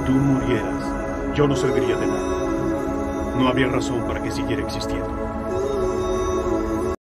tú murieras, yo no serviría de nada. No habría razón para que siguiera existiendo.